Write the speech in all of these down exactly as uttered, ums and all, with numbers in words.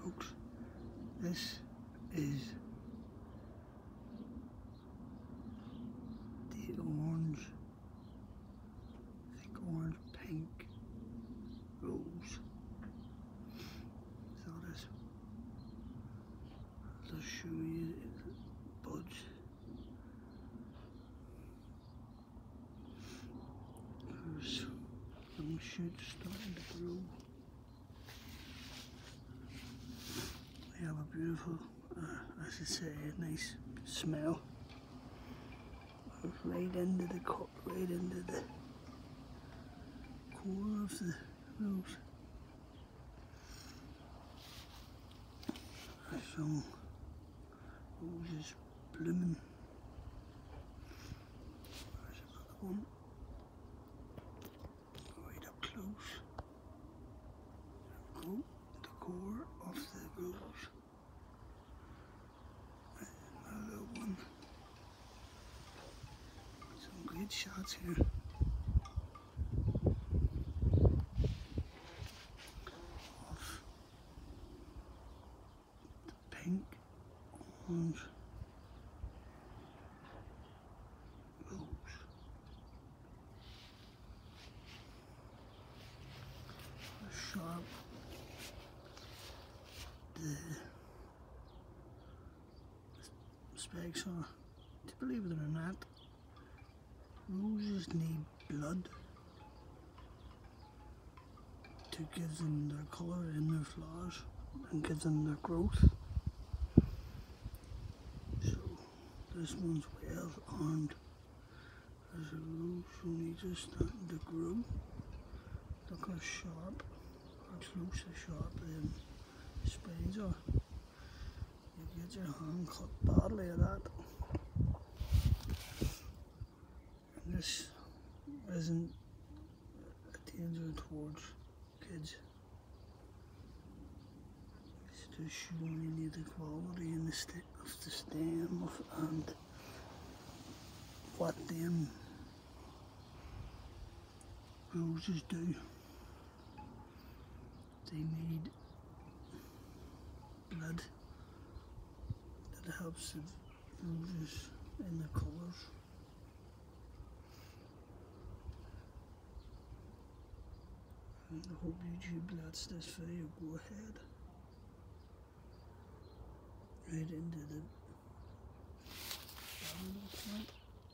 folks. This is the orange, thick orange pink rose. So this, I'll just show you the buds. There's some shoots starting to grow. We have a beautiful, uh, as I say, a nice smell. Right into the cup, right into the core of the rose. There's some roses blooming. There's another one. Right up close. There we go. The core of the rose. Another one. Some great shots here. Of the pink, orange rose. How sharp the spikes are. To believe it or not, roses need blood to give them their colour in their flowers and give them their growth. So this one's well armed. There's a rose only just starting to grow. Look how sharp, how close to sharp them spines are. You get your hand cut badly of that. And this isn't a danger towards kids. It's just showing you the quality and the st of the stem of, and what them roses do. They need blood that helps the roses in the colours. And I hope YouTube lets this video go ahead. Right into the bottom of the plant.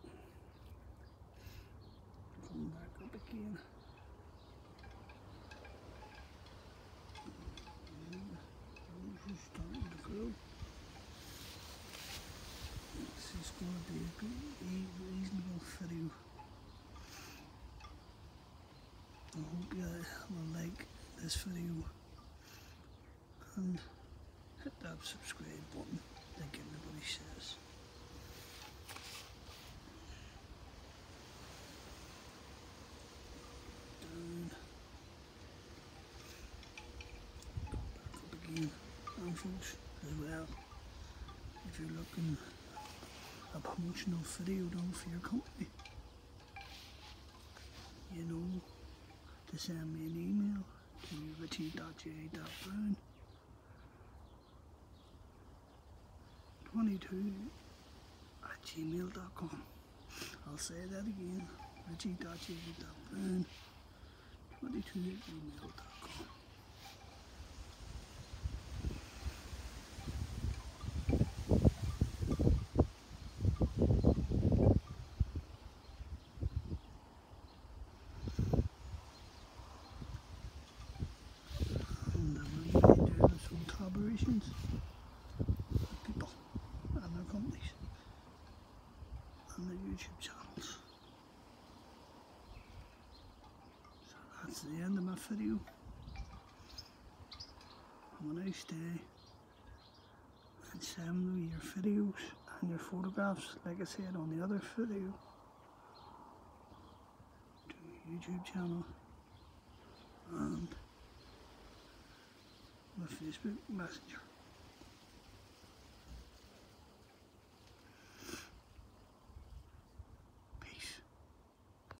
Come back up again. Rose is starting to grow. This is going to be a good, a reasonable video. I hope you will like this video and hit that subscribe button like everybody says. Down. Back up again. And folks, as well, if you're looking a promotional video done for your company, you know, to send me an email to richie dot j dot brown twenty-two at gmail dot com. I'll say that again, richie dot j dot brown twenty-two at gmail dot com. Collaborations with people and their companies and their YouTube channels. So that's the end of my video. Have a nice day and send me your videos and your photographs, like I said on the other video, to my YouTube channel and my Facebook Messenger.